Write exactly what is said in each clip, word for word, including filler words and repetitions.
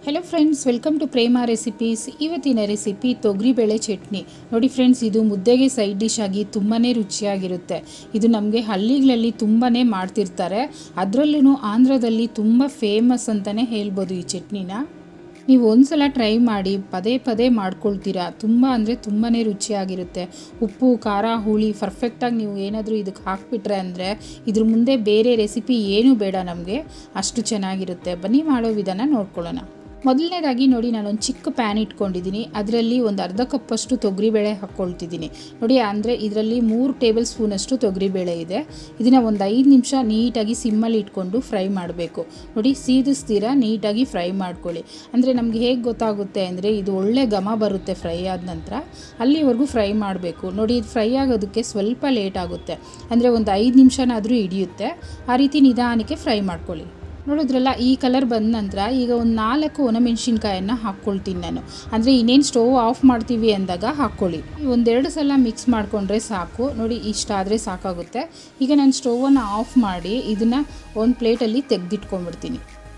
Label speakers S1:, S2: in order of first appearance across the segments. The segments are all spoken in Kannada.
S1: hello friends welcome to Prema recipes ಇವತ್ತಿನ ರೆಸಿಪಿ ತೊಗರಿಬೇಳೆ ಚಟ್ನಿ ನೋಡಿ ಫ್ರೆಂಡ್ಸ್ ಇದು ಮುದ್ದೆಗೆ ಸೈಡ್ ಡಿಶ್ ಆಗಿ ತುಂಬಾನೇ ರುಚಿಯಾಗಿರುತ್ತೆ ಇದು ನಮಗೆ ಹಳ್ಳಿಗಳಲ್ಲಿ ತುಂಬಾನೇ ಮಾಡ್ತಿರ್ತಾರೆ ಅದರಲ್ಲೂ ಆಂಧ್ರದಲ್ಲಿ ತುಂಬ ಫೇಮಸ್ ಅಂತಾನೆ ಹೇಳ್ಬೋದು ಈ ಚಟ್ನಿನ ನೀವು ಒಂದ್ಸಲ ಟ್ರೈ ಮಾಡಿ ಪದೇ ಪದೇ ಮಾಡ್ಕೊಳ್ತೀರಾ ತುಂಬ ಅಂದರೆ ತುಂಬಾನೇ ರುಚಿಯಾಗಿರುತ್ತೆ ಉಪ್ಪು ಖಾರ ಹುಳಿ ಪರ್ಫೆಕ್ಟ್ ಆಗಿ ನೀವು ಏನಾದರೂ ಇದಕ್ಕೆ ಹಾಕಿಬಿಟ್ರೆ ಅಂದರೆ ಇದ್ರ ಮುಂದೆ ಬೇರೆ ರೆಸಿಪಿ ಏನು ಬೇಡ ನಮಗೆ ಅಷ್ಟು ಚೆನ್ನಾಗಿರುತ್ತೆ ಬನ್ನಿ ಮಾಡೋ ವಿಧಾನ ನೋಡ್ಕೊಳ್ಳೋಣ ಮೊದಲನೇದಾಗಿ ನೋಡಿ ನಾನು ಒಂದು ಚಿಕ್ಕ ಪ್ಯಾನ್ ಇಟ್ಕೊಂಡಿದ್ದೀನಿ ಅದರಲ್ಲಿ ಒಂದು ಅರ್ಧ ಕಪ್ಪಷ್ಟು ತೊಗರಿಬೇಳೆ ಹಾಕ್ಕೊಳ್ತಿದ್ದೀನಿ ನೋಡಿ ಅಂದರೆ ಇದರಲ್ಲಿ ಮೂರು ಟೇಬಲ್ ಸ್ಪೂನಷ್ಟು ತೊಗರಿಬೇಳೆ ಇದೆ ಇದನ್ನು ಒಂದು ಐದು ನಿಮಿಷ ನೀಟಾಗಿ ಸಿಮ್ಮಲ್ಲಿ ಇಟ್ಕೊಂಡು ಫ್ರೈ ಮಾಡಬೇಕು ನೋಡಿ ಸೀದಿಸ್ತೀರ ನೀಟಾಗಿ ಫ್ರೈ ಮಾಡ್ಕೊಳ್ಳಿ ಅಂದರೆ ನಮಗೆ ಹೇಗೆ ಗೊತ್ತಾಗುತ್ತೆ ಅಂದರೆ ಇದು ಒಳ್ಳೆ ಘಮ ಬರುತ್ತೆ ಫ್ರೈ ಆದ ನಂತರ ಅಲ್ಲಿವರೆಗೂ ಫ್ರೈ ಮಾಡಬೇಕು ನೋಡಿ ಇದು ಫ್ರೈ ಆಗೋದಕ್ಕೆ ಸ್ವಲ್ಪ ಲೇಟ್ ಆಗುತ್ತೆ ಅಂದರೆ ಒಂದು ಐದು ನಿಮಿಷನಾದರೂ ಹಿಡಿಯುತ್ತೆ ಆ ರೀತಿ ನಿಧಾನಕ್ಕೆ ಫ್ರೈ ಮಾಡ್ಕೊಳ್ಳಿ ನೋಡಿದ್ರಲ್ಲ ಈ ಕಲರ್ ಬಂದ ನಂತರ ಈಗ ಒಂದು ನಾಲ್ಕು ಒಣಮೆಣಸಿನ್ಕಾಯನ್ನು ಹಾಕ್ಕೊಳ್ತೀನಿ ನಾನು ಅಂದರೆ ಇನ್ನೇನು ಸ್ಟವ್ ಆಫ್ ಮಾಡ್ತೀವಿ ಅಂದಾಗ ಹಾಕ್ಕೊಳ್ಳಿ ಒಂದೆರಡು ಸಲ ಮಿಕ್ಸ್ ಮಾಡಿಕೊಂಡ್ರೆ ಸಾಕು ನೋಡಿ ಇಷ್ಟ ಆದರೆ ಸಾಕಾಗುತ್ತೆ ಈಗ ನಾನು ಸ್ಟವನ್ನು ಆಫ್ ಮಾಡಿ ಇದನ್ನು ಒಂದು ಪ್ಲೇಟಲ್ಲಿ ತೆಗೆದಿಟ್ಕೊಂಡ್ಬಿಡ್ತೀನಿ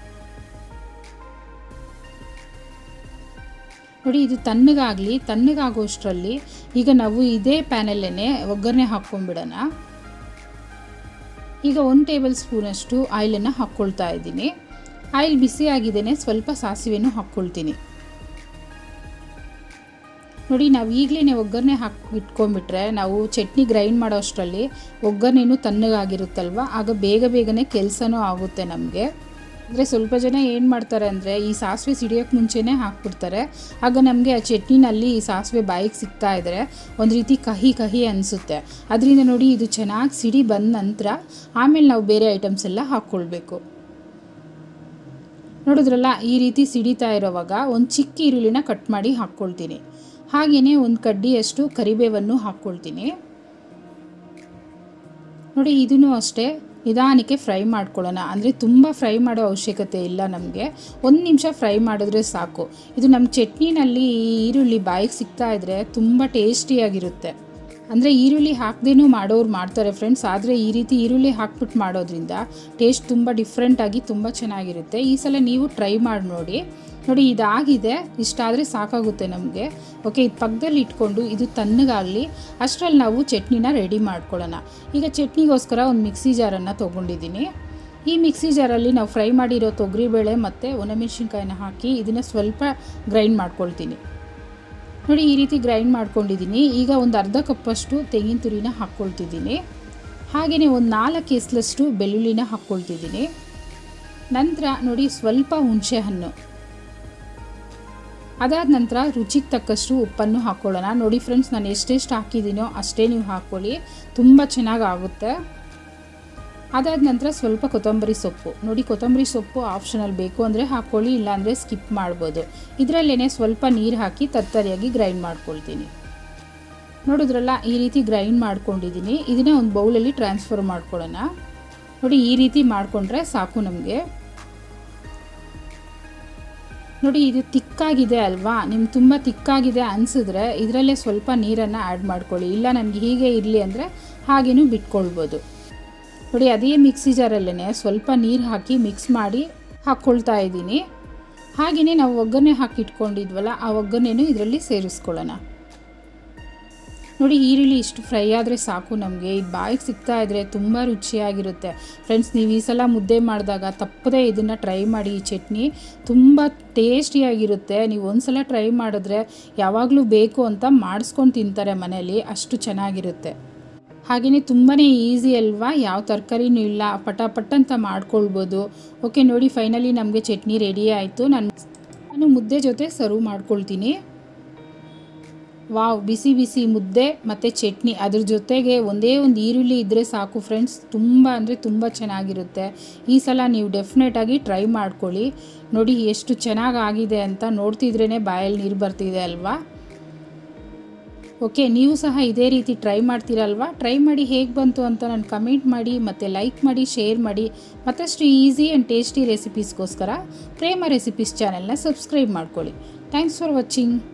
S1: ನೋಡಿ ಇದು ತಣ್ಣಗಾಗಲಿ ತಣ್ಣಗಾಗೋಷ್ಟರಲ್ಲಿ ಈಗ ನಾವು ಇದೇ ಪ್ಯಾನಲ್ಲೇ ಒಗ್ಗರಣೆ ಹಾಕ್ಕೊಂಡ್ಬಿಡೋಣ ಈಗ ಒಂದು ಟೇಬಲ್ ಸ್ಪೂನಷ್ಟು ಆಯಿಲನ್ನು ಹಾಕ್ಕೊಳ್ತಾ ಇದ್ದೀನಿ ಆಯಿಲ್ ಬಿಸಿ ಆಗಿದ್ದೇನೆ ಸ್ವಲ್ಪ ಸಾಸಿವೆನೂ ಹಾಕ್ಕೊಳ್ತೀನಿ ನೋಡಿ ನಾವು ಈಗಲೇ ಒಗ್ಗರಣೆ ಹಾಕಿ ಇಟ್ಕೊಂಡ್ಬಿಟ್ರೆ ನಾವು ಚಟ್ನಿ ಗ್ರೈಂಡ್ ಮಾಡೋ ಅಷ್ಟರಲ್ಲಿ ಒಗ್ಗರಣೆನೂ ತಣ್ಣಗಾಗಿರುತ್ತಲ್ವ ಆಗ ಬೇಗ ಬೇಗನೆ ಕೆಲಸನೂ ಆಗುತ್ತೆ ನಮಗೆ ಅಂದರೆ ಸ್ವಲ್ಪ ಜನ ಏನು ಮಾಡ್ತಾರೆ ಅಂದರೆ ಈ ಸಾಸಿವೆ ಸಿಡಿಯೋಕ್ಕೆ ಮುಂಚೆನೇ ಹಾಕ್ಬಿಡ್ತಾರೆ ಆಗ ನಮಗೆ ಆ ಚಟ್ನಿನಲ್ಲಿ ಈ ಸಾಸಿವೆ ಬಾಯಿಗೆ ಸಿಗ್ತಾ ಇದ್ದರೆ ಒಂದು ರೀತಿ ಕಹಿ ಕಹಿ ಅನಿಸುತ್ತೆ ಅದರಿಂದ ನೋಡಿ ಇದು ಚೆನ್ನಾಗಿ ಸಿಡಿ ಬಂದ ನಂತರ ಆಮೇಲೆ ನಾವು ಬೇರೆ ಐಟಮ್ಸ್ ಎಲ್ಲ ಹಾಕ್ಕೊಳ್ಬೇಕು ನೋಡಿದ್ರಲ್ಲ ಈ ರೀತಿ ಸಿಡಿತಾ ಇರೋವಾಗ ಒಂದು ಚಿಕ್ಕ ಈರುಳ್ಳಿನ ಕಟ್ ಮಾಡಿ ಹಾಕ್ಕೊಳ್ತೀನಿ ಹಾಗೆಯೇ ಒಂದು ಕಡ್ಡಿಯಷ್ಟು ಕರಿಬೇವನ್ನು ಹಾಕ್ಕೊಳ್ತೀನಿ ನೋಡಿ ಇದೂ ಅಷ್ಟೇ ನಿಧಾನಕ್ಕೆ ಫ್ರೈ ಮಾಡ್ಕೊಳ್ಳೋಣ ಅಂದರೆ ತುಂಬ ಫ್ರೈ ಮಾಡೋ ಅವಶ್ಯಕತೆ ಇಲ್ಲ ನಮಗೆ ಒಂದು ನಿಮಿಷ ಫ್ರೈ ಮಾಡಿದ್ರೆ ಸಾಕು ಇದು ನಮ್ಮ ಚಟ್ನಿನಲ್ಲಿ ಈರುಳ್ಳಿ ಬಾಯಿಗೆ ಸಿಗ್ತಾ ಇದ್ದರೆ ತುಂಬ ಟೇಸ್ಟಿಯಾಗಿರುತ್ತೆ ಅಂದರೆ ಈರುಳ್ಳಿ ಹಾಕದೇನೂ ಮಾಡೋರು ಮಾಡ್ತಾರೆ ಫ್ರೆಂಡ್ಸ್ ಆದರೆ ಈ ರೀತಿ ಈರುಳ್ಳಿ ಹಾಕ್ಬಿಟ್ಟು ಮಾಡೋದ್ರಿಂದ ಟೇಸ್ಟ್ ತುಂಬ ಡಿಫ್ರೆಂಟಾಗಿ ತುಂಬ ಚೆನ್ನಾಗಿರುತ್ತೆ ಈ ಸಲ ನೀವು ಟ್ರೈ ಮಾಡಿ ನೋಡಿ ನೋಡಿ ಇದಾಗಿದೆ ಇಷ್ಟಾದರೆ ಸಾಕಾಗುತ್ತೆ ನಮಗೆ ಓಕೆ ಇದು ಪಕ್ಕದಲ್ಲಿ ಇಟ್ಕೊಂಡು ಇದು ತಣ್ಣಗಾಗಲಿ ಅಷ್ಟರಲ್ಲಿ ನಾವು ಚಟ್ನಿನ ರೆಡಿ ಮಾಡ್ಕೊಳ್ಳೋಣ ಈಗ ಚಟ್ನಿಗೋಸ್ಕರ ಒಂದು ಮಿಕ್ಸಿ ಜಾರನ್ನು ತೊಗೊಂಡಿದ್ದೀನಿ ಈ ಮಿಕ್ಸಿ ಜಾರಲ್ಲಿ ನಾವು ಫ್ರೈ ಮಾಡಿರೋ ತೊಗರಿಬೇಳೆ ಮತ್ತು ಒಣಮೆಣಸಿನ್ಕಾಯಿನ ಹಾಕಿ ಇದನ್ನು ಸ್ವಲ್ಪ ಗ್ರೈಂಡ್ ಮಾಡ್ಕೊಳ್ತೀನಿ ನೋಡಿ ಈ ರೀತಿ ಗ್ರೈಂಡ್ ಮಾಡ್ಕೊಂಡಿದ್ದೀನಿ ಈಗ ಒಂದು ಅರ್ಧ ಕಪ್ಪಷ್ಟು ತೆಂಗಿನ ತುರಿನ ಹಾಕ್ಕೊಳ್ತಿದ್ದೀನಿ ಹಾಗೆಯೇ ಒಂದು ನಾಲ್ಕು ಎಸ್ಲಷ್ಟು ಬೆಳ್ಳುಳ್ಳಿನ ಹಾಕ್ಕೊಳ್ತಿದ್ದೀನಿ ನಂತರ ನೋಡಿ ಸ್ವಲ್ಪ ಹುಣಸೆ ಹಣ್ಣು ಅದಾದ ನಂತರ ರುಚಿಗೆ ತಕ್ಕಷ್ಟು ಉಪ್ಪನ್ನು ಹಾಕ್ಕೊಳ್ಳೋಣ ನೋಡಿ ಫ್ರೆಂಡ್ಸ್ ನಾನು ಎಷ್ಟೆಷ್ಟು ಹಾಕಿದ್ದೀನೋ ಅಷ್ಟೇ ನೀವು ಹಾಕ್ಕೊಳ್ಳಿ ತುಂಬ ಚೆನ್ನಾಗಿ ಆಗುತ್ತೆ ಅದಾದ ನಂತರ ಸ್ವಲ್ಪ ಕೊತ್ತಂಬರಿ ಸೊಪ್ಪು ನೋಡಿ ಕೊತ್ತಂಬರಿ ಸೊಪ್ಪು ಆಪ್ಷನಲ್ ಬೇಕು ಅಂದರೆ ಹಾಕ್ಕೊಳ್ಳಿ ಇಲ್ಲಾಂದರೆ ಸ್ಕಿಪ್ ಮಾಡ್ಬೋದು ಇದರಲ್ಲೇ ಸ್ವಲ್ಪ ನೀರು ಹಾಕಿ ತರ್ತರಿಯಾಗಿ ಗ್ರೈಂಡ್ ಮಾಡ್ಕೊಳ್ತೀನಿ ನೋಡಿದ್ರಲ್ಲ ಈ ರೀತಿ ಗ್ರೈಂಡ್ ಮಾಡ್ಕೊಂಡಿದ್ದೀನಿ ಇದನ್ನೇ ಒಂದು ಬೌಲಲ್ಲಿ ಟ್ರಾನ್ಸ್ಫರ್ ಮಾಡ್ಕೊಳ್ಳೋಣ ನೋಡಿ ಈ ರೀತಿ ಮಾಡಿಕೊಂಡ್ರೆ ಸಾಕು ನಮಗೆ ನೋಡಿ ಇದು ತಿಕ್ಕಾಗಿದೆ ಅಲ್ವಾ ನಿಮ್ಗೆ ತುಂಬ ತಿಕ್ಕಾಗಿದೆ ಅನಿಸಿದ್ರೆ ಇದರಲ್ಲೇ ಸ್ವಲ್ಪ ನೀರನ್ನು ಆ್ಯಡ್ ಮಾಡ್ಕೊಳ್ಳಿ ಇಲ್ಲ ನನಗೆ ಹೀಗೆ ಇರಲಿ ಅಂದರೆ ಹಾಗೇನೂ ಬಿಟ್ಕೊಳ್ಬೋದು ನೋಡಿ ಅದೇ ಮಿಕ್ಸಿ ಜಾರಲ್ಲೇ ಸ್ವಲ್ಪ ನೀರು ಹಾಕಿ ಮಿಕ್ಸ್ ಮಾಡಿ ಹಾಕ್ಕೊಳ್ತಾ ಇದ್ದೀನಿ ಹಾಗೆಯೇ ನಾವು ಒಗ್ಗರಣೆ ಹಾಕಿ ಇಟ್ಕೊಂಡಿದ್ವಲ್ಲ ಆ ಒಗ್ಗರಣೆನೂ ಇದರಲ್ಲಿ ಸೇರಿಸ್ಕೊಳ್ಳೋಣ ನೋಡಿ ಈರುಳ್ಳಿ ಇಷ್ಟು ಫ್ರೈ ಆದರೆ ಸಾಕು ನಮಗೆ ಇದು ಬಾಯಿಗೆ ಸಿಗ್ತಾ ಇದ್ದರೆ ತುಂಬ ರುಚಿಯಾಗಿರುತ್ತೆ ಫ್ರೆಂಡ್ಸ್ ನೀವು ಈ ಸಲ ಮುದ್ದೆ ಮಾಡಿದಾಗ ತಪ್ಪದೇ ಇದನ್ನು ಟ್ರೈ ಮಾಡಿ ಈ ಚಟ್ನಿ ತುಂಬ ಟೇಸ್ಟಿಯಾಗಿರುತ್ತೆ ನೀವು ಒಂದು ಸಲ ಟ್ರೈ ಮಾಡಿದ್ರೆ ಯಾವಾಗಲೂ ಬೇಕು ಅಂತ ಮಾಡಿಸ್ಕೊಂಡು ತಿಂತಾರೆ ಮನೇಲಿ ಅಷ್ಟು ಚೆನ್ನಾಗಿರುತ್ತೆ ಹಾಗೆಯೇ ತುಂಬಾ ಈಸಿ ಅಲ್ವಾ ಯಾವ ತರಕಾರಿನೂ ಇಲ್ಲ ಪಟಾಪಟ್ ಅಂತ ಮಾಡ್ಕೊಳ್ಬೋದು ಓಕೆ ನೋಡಿ ಫೈನಲಿ ನಮಗೆ ಚಟ್ನಿ ರೆಡಿ ಆಯಿತು ನಾನು ನಾನು ಮುದ್ದೆ ಜೊತೆ ಸರ್ವ್ ಮಾಡ್ಕೊಳ್ತೀನಿ ವಾವ್ ಬಿಸಿ ಬಿಸಿ ಮುದ್ದೆ ಮತ್ತು ಚಟ್ನಿ ಅದ್ರ ಜೊತೆಗೆ ಒಂದೇ ಒಂದು ಈರುಳ್ಳಿ ಇದ್ದರೆ ಸಾಕು ಫ್ರೆಂಡ್ಸ್ ತುಂಬ ಅಂದರೆ ತುಂಬ ಚೆನ್ನಾಗಿರುತ್ತೆ ಈ ಸಲ ನೀವು ಡೆಫಿನೆಟಾಗಿ ಟ್ರೈ ಮಾಡ್ಕೊಳ್ಳಿ ನೋಡಿ ಎಷ್ಟು ಚೆನ್ನಾಗಾಗಿದೆ ಅಂತ ನೋಡ್ತಿದ್ರೇ ಬಾಯಲ್ಲಿ ನೀರು ಬರ್ತಿದೆ ಅಲ್ವಾ ಓಕೆ ನೀವು ಸಹ ಇದೇ ರೀತಿ ಟ್ರೈ ಮಾಡ್ತೀರಲ್ವಾ ಟ್ರೈ ಮಾಡಿ ಹೇಗೆ ಬಂತು ಅಂತ ನಾನು ಕಮೆಂಟ್ ಮಾಡಿ ಮತ್ತು ಲೈಕ್ ಮಾಡಿ ಶೇರ್ ಮಾಡಿ ಮತ್ತಷ್ಟು ಈಸಿ ಆ್ಯಂಡ್ ಟೇಸ್ಟಿ ರೆಸಿಪೀಸ್ಗೋಸ್ಕರ ಪ್ರೇಮ ರೆಸಿಪೀಸ್ ಚಾನೆಲ್ನ ಸಬ್ಸ್ಕ್ರೈಬ್ ಮಾಡ್ಕೊಳ್ಳಿ ಥ್ಯಾಂಕ್ಸ್ ಫಾರ್ ವಾಚಿಂಗ್